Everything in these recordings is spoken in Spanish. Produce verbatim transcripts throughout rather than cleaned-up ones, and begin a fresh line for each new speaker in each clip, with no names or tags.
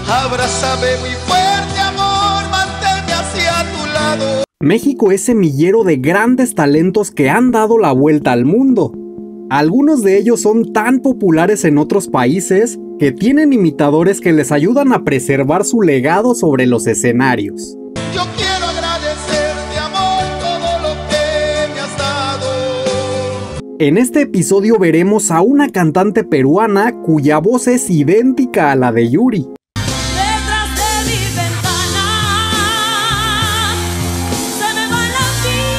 Abrázame muy fuerte, amor, manténme hacia tu lado.
México es semillero de grandes talentos que han dado la vuelta al mundo. Algunos de ellos son tan populares en otros países que tienen imitadores que les ayudan a preservar su legado sobre los escenarios.
Yo quiero agradecerte, amor, todo lo que me has dado.
En este episodio veremos a una cantante peruana cuya voz es idéntica a la de Yuri.
Detrás de mi ventana se me va la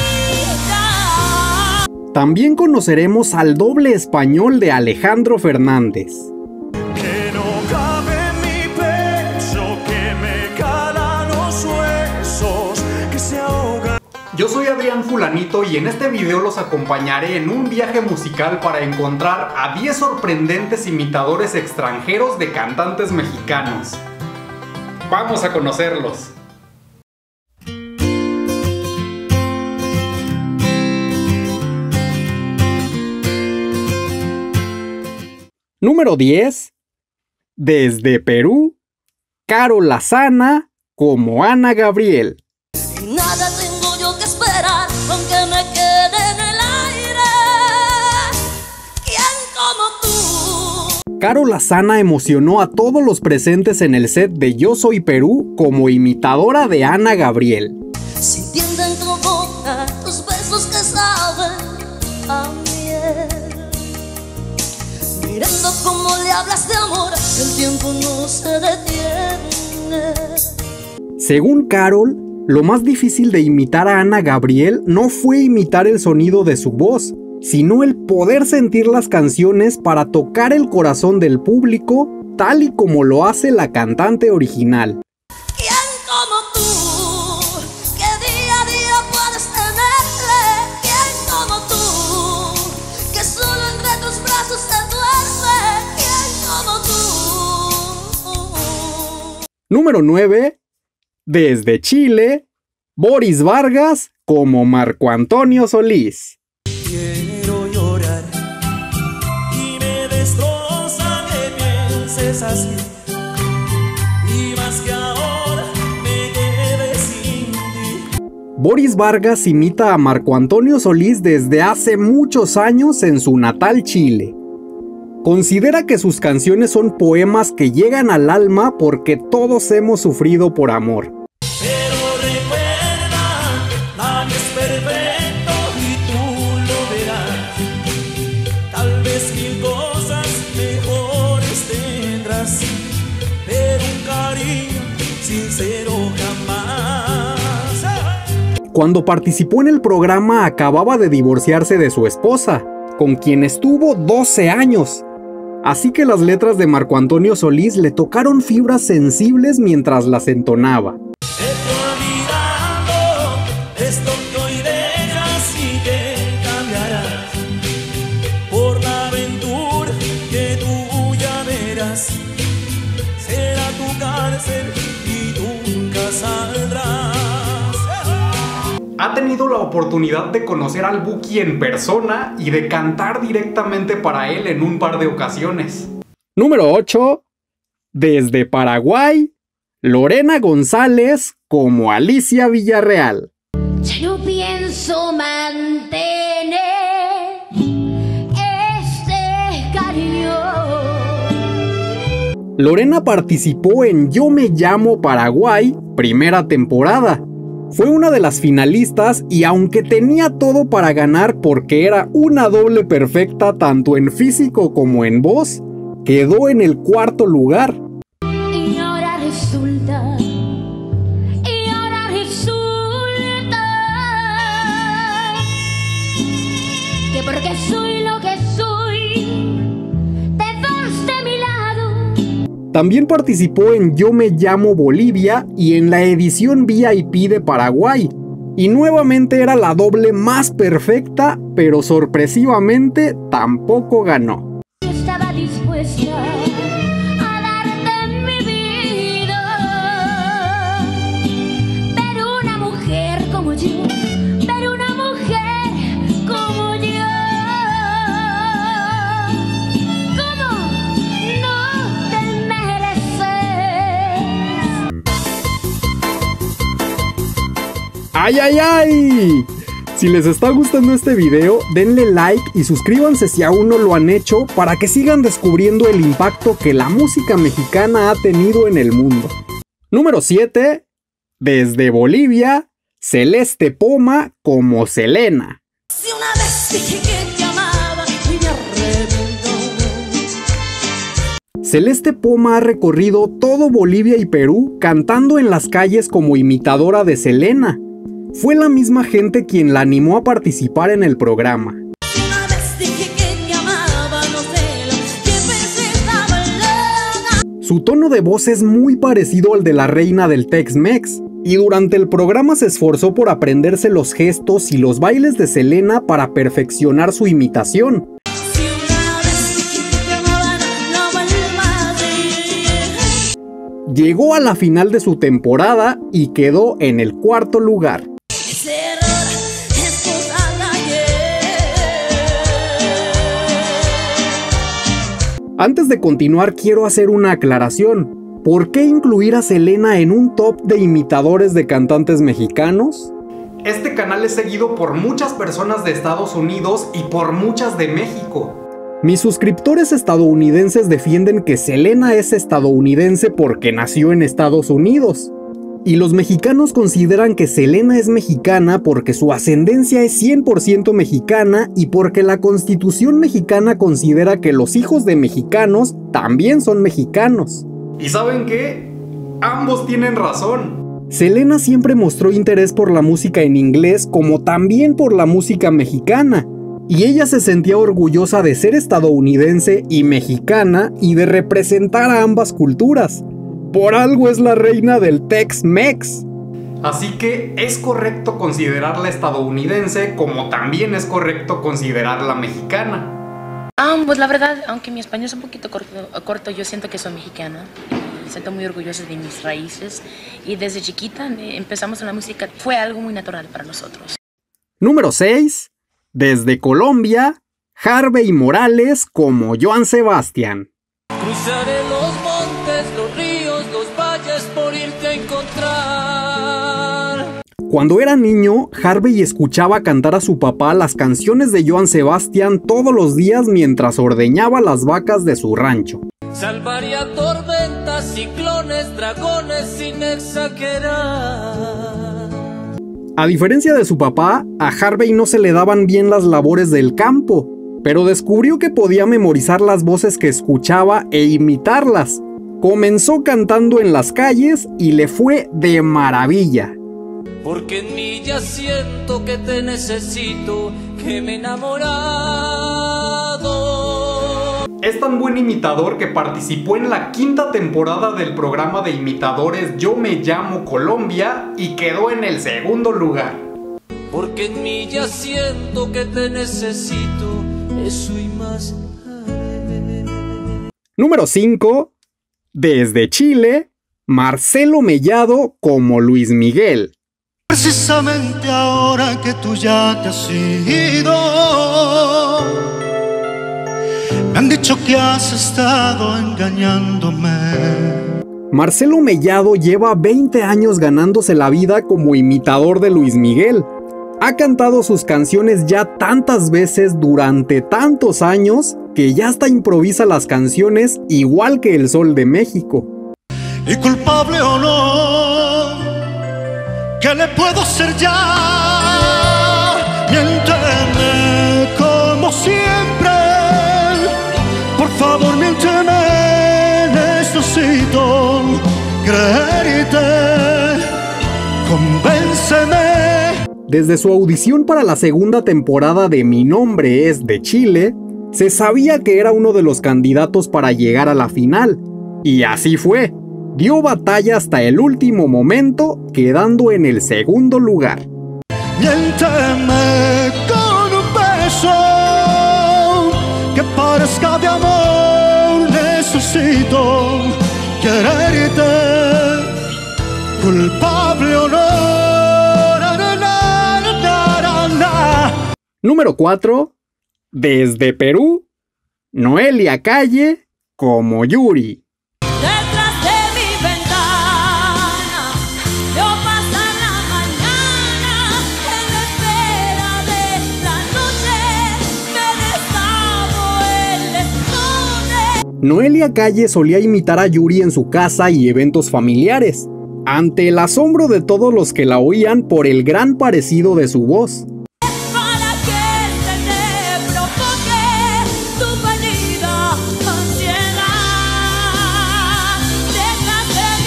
vida.
También conoceremos al doble español de Alejandro Fernández.
Que no cabe en mi pecho, que me calan los huesos, que se ahoga.
Yo soy Adrián Fulanito y en este video los acompañaré en un viaje musical para encontrar a diez sorprendentes imitadores extranjeros de cantantes mexicanos. Vamos a conocerlos. Número diez. Desde Perú, Caro Lasana como Ana Gabriel.
Nada tengo yo que esperar, aunque me quede en el aire. ¿Quién como tú?
Caro Lasana emocionó a todos los presentes en el set de Yo Soy Perú como imitadora de Ana Gabriel.
Sintiendo en tu boca tus besos que saben a miel. Mirando cómo le hablas de amor, el tiempo no se detiene.
Según Carol, lo más difícil de imitar a Ana Gabriel no fue imitar el sonido de su voz, sino el poder sentir las canciones para tocar el corazón del público, tal y como lo hace la cantante original.
¿Quién como tú? Que día a día puedes tenerle. ¿Quién como tú? Que solo entre tus brazos se duerme. ¿Quién como tú?
Número nueve. Desde Chile, Boris Vargas como Marco Antonio Solís.
Quiero llorar y me destroza que pienses así. Y más que ahora me quedé sin ti.
Boris Vargas imita a Marco Antonio Solís desde hace muchos años en su natal Chile. Considera que sus canciones son poemas que llegan al alma porque todos hemos sufrido por amor.
Pero recuerda, nadie es perfecto y tú lo verás. Tal vez mil cosas mejores tendrás, pero un cariño sincero jamás.
Cuando participó en el programa acababa de divorciarse de su esposa, con quien estuvo doce años. Así que las letras de Marco Antonio Solís le tocaron fibras sensibles mientras las entonaba.
Estoy olvidando esto que hoy dejas y que cambiarás por la aventura que tú ya verás. Será tu cárcel y nunca saldrás. Ha tenido la oportunidad de conocer al Buki en persona y de cantar directamente para él en un par de ocasiones.
Número ocho. Desde Paraguay, Lorena González como Alicia Villarreal.
Ya no pienso mantener este cariño.
Lorena participó en Yo Me Llamo Paraguay, primera temporada. Fue una de las finalistas y aunque tenía todo para ganar porque era una doble perfecta tanto en físico como en voz, quedó en el cuarto lugar.
Y ahora resulta, y ahora resulta que porque soy lo que soy, te vas de mi lado.
También participó en Yo Me Llamo Bolivia y en la edición V I P de Paraguay. Y nuevamente era la doble más perfecta, pero sorpresivamente tampoco ganó.
Yo estaba dispuesta a darte mi vida, pero una mujer como yo, pero una mujer como yo, ¿cómo no te mereces?
¡Ay, ay, ay! Si les está gustando este video, denle like y suscríbanse si aún no lo han hecho para que sigan descubriendo el impacto que la música mexicana ha tenido en el mundo. Número siete. Desde Bolivia, Celeste Poma como Selena.
Si una vez dije que te amaba y me arrepentí.
Celeste Poma ha recorrido todo Bolivia y Perú cantando en las calles como imitadora de Selena. Fue la misma gente quien la animó a participar en el programa.
Una vez dije que te amaba, no sé lo que pensé, estaba loca.
Su tono de voz es muy parecido al de la reina del Tex-Mex, y durante el programa se esforzó por aprenderse los gestos y los bailes de Selena para perfeccionar su imitación.
Si una vez dije que te amaba, no vuelvas a ir.
Llegó a la final de su temporada y quedó en el cuarto lugar.
Ese error es cosa de ayer.
Antes de continuar, quiero hacer una aclaración. ¿Por qué incluir a Selena en un top de imitadores de cantantes mexicanos? Este canal es seguido por muchas personas de Estados Unidos y por muchas de México. Mis suscriptores estadounidenses defienden que Selena es estadounidense porque nació en Estados Unidos. Y los mexicanos consideran que Selena es mexicana porque su ascendencia es cien por ciento mexicana y porque la Constitución mexicana considera que los hijos de mexicanos también son mexicanos. ¿Y saben qué? Ambos tienen razón. Selena siempre mostró interés por la música en inglés como también por la música mexicana. Y ella se sentía orgullosa de ser estadounidense y mexicana y de representar a ambas culturas. Por algo es la reina del Tex-Mex. Así que es correcto considerarla estadounidense como también es correcto considerarla mexicana.
Ah, pues la verdad, aunque mi español es un poquito corto, corto yo siento que soy mexicana. Me siento muy orgullosa de mis raíces. Y desde chiquita eh, empezamos en la música. Fue algo muy natural para nosotros.
Número seis. Desde Colombia, Harvey Morales como Joan Sebastián.
Cruzaré los montes, los ríos, los valles por irte a encontrar.
Cuando era niño, Harvey escuchaba cantar a su papá las canciones de Joan Sebastián todos los días mientras ordeñaba las vacas de su rancho.
Salvaría tormentas, ciclones, dragones sin exagerar.
A diferencia de su papá, a Harvey no se le daban bien las labores del campo, pero descubrió que podía memorizar las voces que escuchaba e imitarlas. Comenzó cantando en las calles y le fue de maravilla.
Porque en mí ya siento que te necesito, que me he enamorado.
Es tan buen imitador que participó en la quinta temporada del programa de imitadores Yo Me Llamo Colombia y quedó en el segundo lugar.
Porque en mí ya siento que te necesito, eso y más.
Número cinco. Desde Chile, Marcelo Mellado como Luis Miguel.
Precisamente ahora que tú ya te has ido, me han dicho que has estado engañándome.
Marcelo Mellado lleva veinte años ganándose la vida como imitador de Luis Miguel. Ha cantado sus canciones ya tantas veces durante tantos años que ya hasta improvisa las canciones igual que el Sol de México.
Y culpable o no, ¿qué le puedo hacer ya? Miénteme como siempre, por favor miénteme, necesito creerte, convénceme.
Desde su audición para la segunda temporada de Mi Nombre Es de Chile, se sabía que era uno de los candidatos para llegar a la final, y así fue. Dio batalla hasta el último momento, quedando en el segundo lugar.
Miénteme con un beso que parezca de amor, necesito quererte, culpable o no.
Número cuatro. Desde Perú, Noelia Calle como Yuri.
Detrás de mi ventana, yo paso la mañana
Noelia Calle solía imitar a Yuri en su casa y eventos familiares, ante el asombro de todos los que la oían por el gran parecido de su voz.
Para que se te provoque tu fallida ansiedad detrás de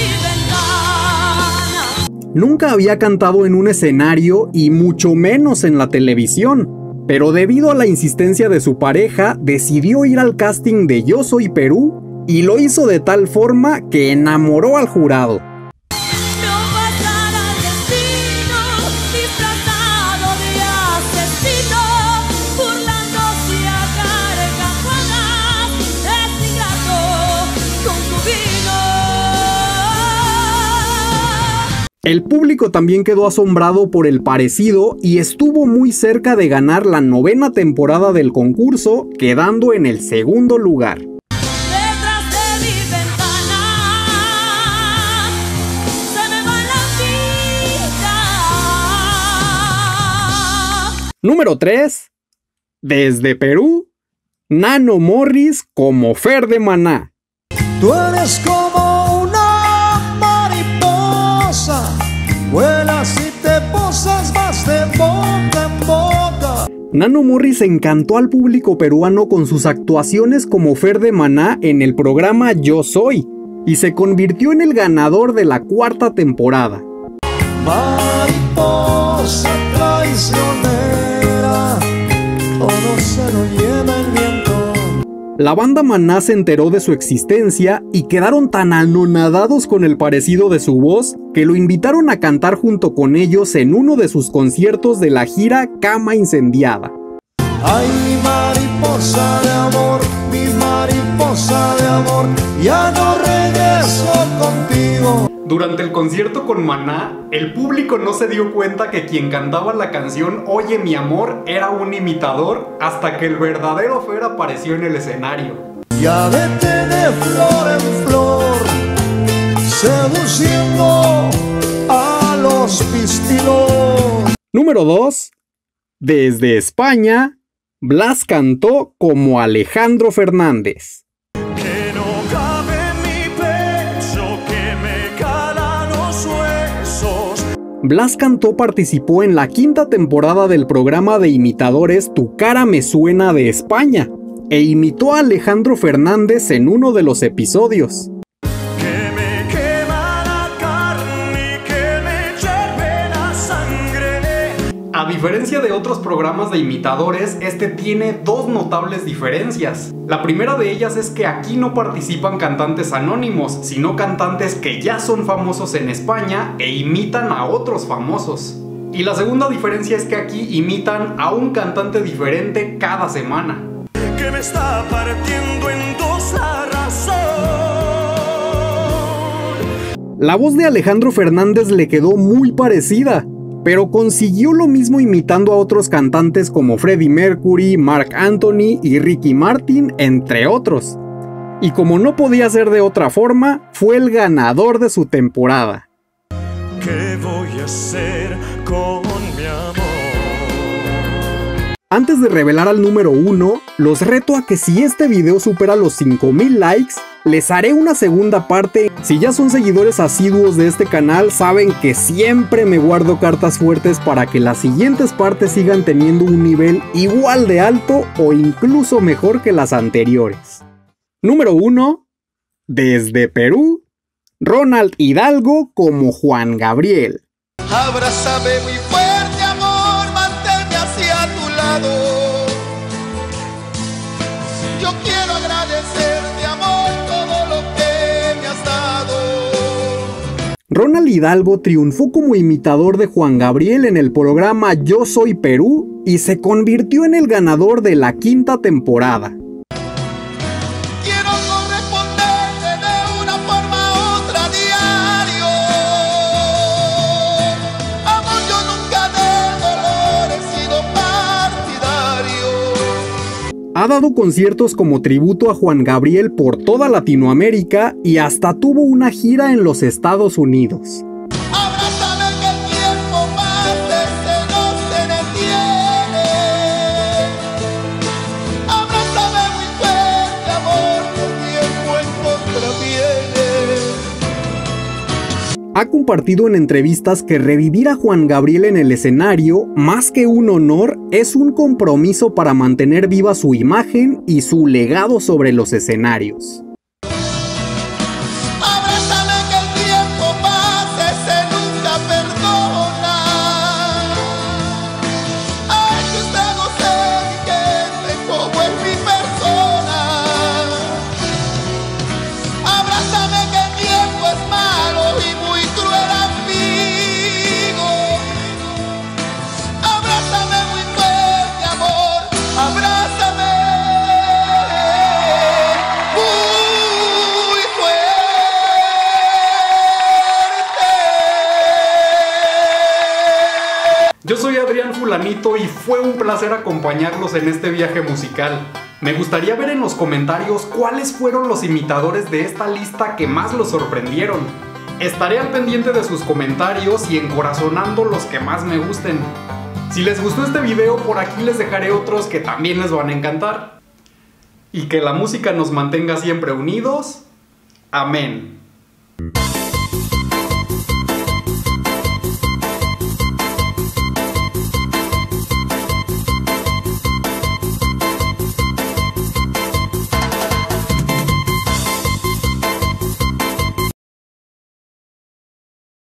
mi ventana.
Nunca había cantado en un escenario y mucho menos en la televisión, pero debido a la insistencia de su pareja, decidió ir al casting de Yo Soy Perú y lo hizo de tal forma que enamoró al jurado.
No pasará el destino disfrazado de asesino, burlándose a carcajadas, es ingrato concubino.
El público también quedó asombrado por el parecido y estuvo muy cerca de ganar la novena temporada del concurso, quedando en el segundo lugar.
Detrás de mi ventana se me va la vida.
Número tres. Desde Perú, Nano Morris como Fer de Maná.
Tú eres como una mariposa, vuelas y te posas, vas de boca en boca.
Nano Morris encantó al público peruano con sus actuaciones como Fer de Maná en el programa Yo Soy, y se convirtió en el ganador de la cuarta temporada.
Mariposa traicionera, todo se lo lleva el viento.
La banda Maná se enteró de su existencia y quedaron tan anonadados con el parecido de su voz que lo invitaron a cantar junto con ellos en uno de sus conciertos de la gira Cama Incendiada.
Ay, mi mariposa de amor, mi mariposa de amor, ya no regreso contigo.
Durante el concierto con Maná, el público no se dio cuenta que quien cantaba la canción Oye mi amor era un imitador hasta que el verdadero Fer apareció en el escenario.
Ya vete de flor en flor, seduciendo a los pistilos.
Número dos. Desde España, Blas cantó como Alejandro Fernández.
Que no cabe en mi pecho, que me calan los huesos.
Blas Cantó participó en la quinta temporada del programa de imitadores Tu cara me suena de España e imitó a Alejandro Fernández en uno de los episodios.
Que me quema la carne y que me hierve la sangre.
A diferencia de otros programas de imitadores, este tiene dos notables diferencias. La primera de ellas es que aquí no participan cantantes anónimos, sino cantantes que ya son famosos en España e imitan a otros famosos. Y la segunda diferencia es que aquí imitan a un cantante diferente cada semana.
Que me está partiendo en dos la razón.
La voz de Alejandro Fernández le quedó muy parecida, pero consiguió lo mismo imitando a otros cantantes como Freddie Mercury, Marc Anthony y Ricky Martin, entre otros. Y como no podía ser de otra forma, fue el ganador de su temporada.
¿Qué voy a hacer con mi amor?
Antes de revelar al número uno, los reto a que si este video supera los cinco mil likes, les haré una segunda parte. Si ya son seguidores asiduos de este canal, saben que siempre me guardo cartas fuertes para que las siguientes partes sigan teniendo un nivel igual de alto o incluso mejor que las anteriores. Número uno. Desde Perú, Ronald Hidalgo como Juan Gabriel.
Abrázame muy fuerte, amor, manténme hacia tu lado. Yo quiero agradecerte, amor, todo lo que me has dado.
Ronald Hidalgo triunfó como imitador de Juan Gabriel en el programa Yo Soy Perú y se convirtió en el ganador de la quinta temporada.
Quiero corresponderte de una forma u otra diario. Amor, yo nunca del dolor he sido partidario.
Ha dado conciertos como tributo a Juan Gabriel por toda Latinoamérica y hasta tuvo una gira en los Estados Unidos.
Abrázame que el tiempo pase, se nos se detiene. Abrázame muy fuerte, amor, que el
Ha compartido en entrevistas que revivir a Juan Gabriel en el escenario, más que un honor, es un compromiso para mantener viva su imagen y su legado sobre los escenarios. Yo soy Adrián Fulanito y fue un placer acompañarlos en este viaje musical. Me gustaría ver en los comentarios cuáles fueron los imitadores de esta lista que más los sorprendieron. Estaré al pendiente de sus comentarios y encorazonando los que más me gusten. Si les gustó este video, por aquí les dejaré otros que también les van a encantar. Y que la música nos mantenga siempre unidos. Amén.